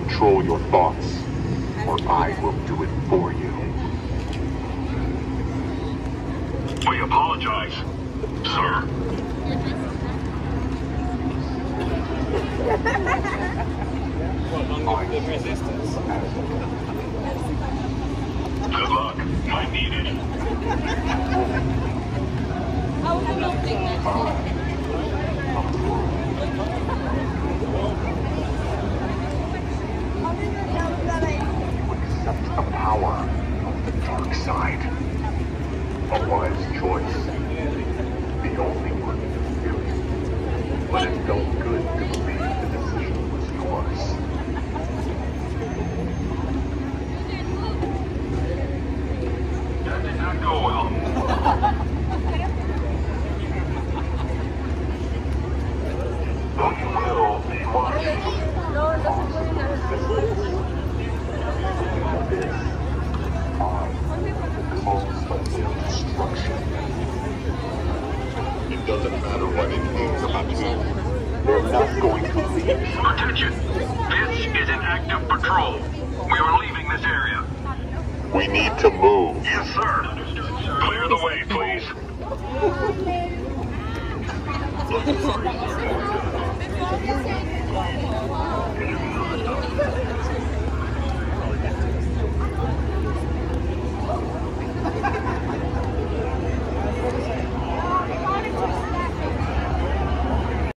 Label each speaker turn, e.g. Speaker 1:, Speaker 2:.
Speaker 1: control your thoughts, or I will do it for you.
Speaker 2: We apologize, sir.
Speaker 3: Good resistance.
Speaker 2: Good luck. Might need it.
Speaker 1: Accept the power of the dark side. A wise choice. The only one to feel it. But it felt good to believe the decision was yours.
Speaker 2: That did not go well. Though you will be watching.
Speaker 1: It doesn't matter what it means about you. They're not going to leave.
Speaker 2: Attention! This is an active patrol. We are leaving this area.
Speaker 1: We need to move.
Speaker 2: Yes, sir. Clear the way, please.